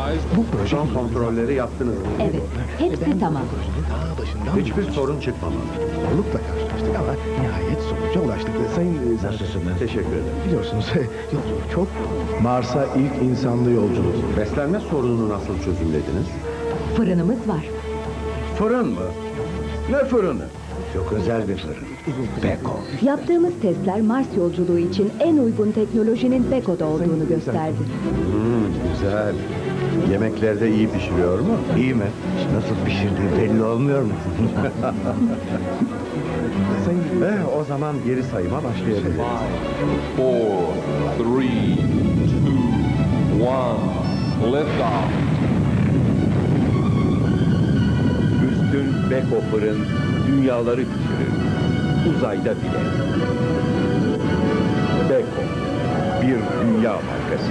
Bu proje Son kontrolleri yaptınız mı? Evet, hepsi tamam. Hiçbir sorun çıkmamalı. Zorlukla karşılaştık ama nihayet sonuca ulaştık. Sayın Nasılsınız? Teşekkür ederim. biliyorsunuz yolculuk çok... Mars'a ilk insanlı yolculuk. Beslenme sorununu nasıl çözümlediniz? Fırınımız var. Fırın mı? Ne fırını? Çok özel bir fırın. Beko. Yaptığımız testler Mars yolculuğu için en uygun teknolojinin Beko'da olduğunu gösterdi. Güzel. Yemeklerde iyi pişiriyor mu? İyi mi? Nasıl pişirdiği belli olmuyor mu? Sayın... O zaman geri sayıma başlayabiliriz. 4, 3, 2, 1, lift off. Üstün Beko fırın dünyaları pişirir. Uzayda bile. Beko. Bir dünya markası.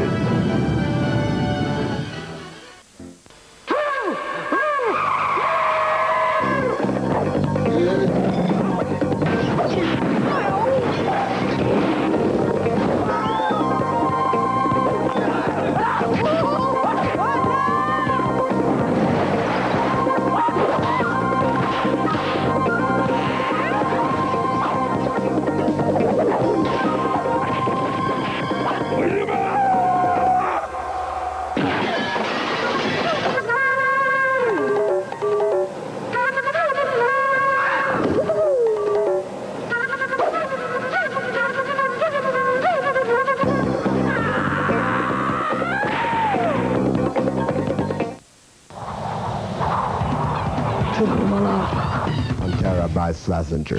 Pantera by Slazenger.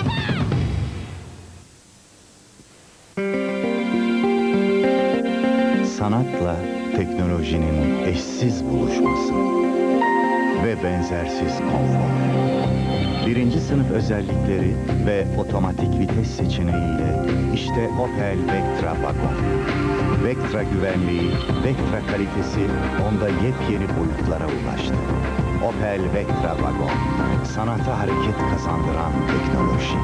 Sanatla teknolojinin eşsiz buluşması ve benzersiz konfor. Birinci sınıf özellikleri ve otomatik vites seçeneğiyle işte Opel Vectra Wagon. Vectra güvenliği, Vectra kalitesi onda yepyeni boyutlara ulaştı. Opel Vectra Wagon, sanata hareket kazandıran teknoloji.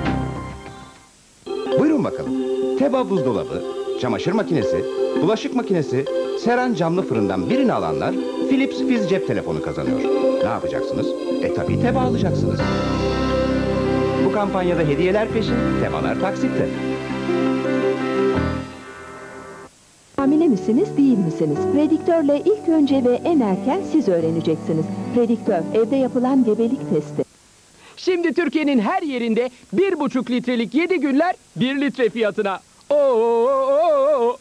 Buyurun bakalım. Teba buzdolabı, çamaşır makinesi, bulaşık makinesi, Seren camlı fırından birini alanlar Philips Fiz cep telefonu kazanıyor. Ne yapacaksınız? Tabii Teba alacaksınız. Bu kampanyada hediyeler peşin, Tebalar taksitte. Hamile misiniz, değil misiniz? Prediktörle ilk önce ve en erken siz öğreneceksiniz. Prediktör, evde yapılan gebelik testi. Şimdi Türkiye'nin her yerinde 1,5 litrelik 7 günler 1 litre fiyatına. Oo!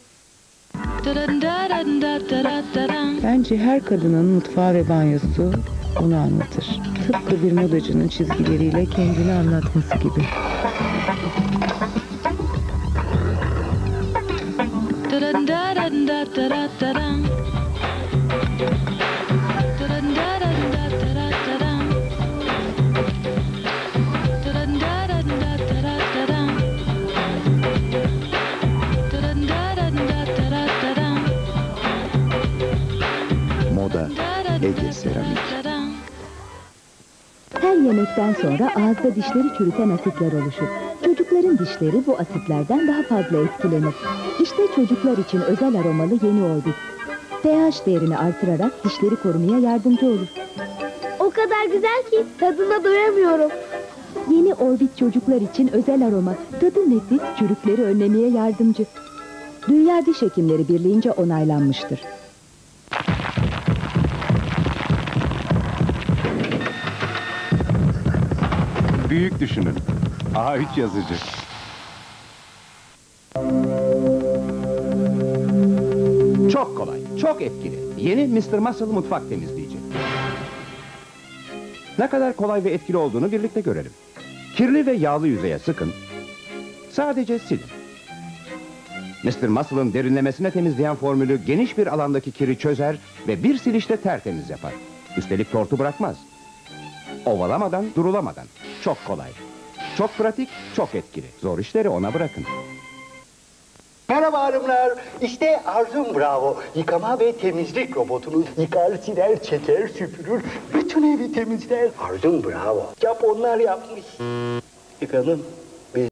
Bence her kadının mutfağı ve banyosu onu anlatır. Tıpkı bir modacının çizgileriyle kendini anlatması gibi. Moda Ege Seramik. Her yemekten sonra ağızda dişleri çürüten asitler oluşur. Çocukların dişleri bu asitlerden daha fazla etkilenir. İşte çocuklar için özel aromalı yeni Orbit. pH değerini artırarak dişleri korumaya yardımcı olur. O kadar güzel ki tadına doyamıyorum. Yeni Orbit çocuklar için özel aroma, tadı nefis, çürükleri önlemeye yardımcı. Dünya Diş Hekimleri Birliği'nce onaylanmıştır. Büyük düşünün. A3 yazıcı. Çok kolay, çok etkili. Yeni Mr. Muscle mutfak temizleyici. Ne kadar kolay ve etkili olduğunu birlikte görelim. Kirli ve yağlı yüzeye sıkın. Sadece silin. Mr. Muscle'ın derinlemesine temizleyen formülü geniş bir alandaki kiri çözer ve bir silişte tertemiz yapar. Üstelik tortu bırakmaz. Ovalamadan, durulamadan. Çok kolay. Çok pratik, çok etkili. Zor işleri ona bırakın. Merhaba hanımlar. İşte Arzum Bravo. Yıkama ve temizlik robotunuz. Yıkar, siler, çeker, süpürür. Bütün evi temizler. Arzum Bravo. Japonlar yapmış. Efendim?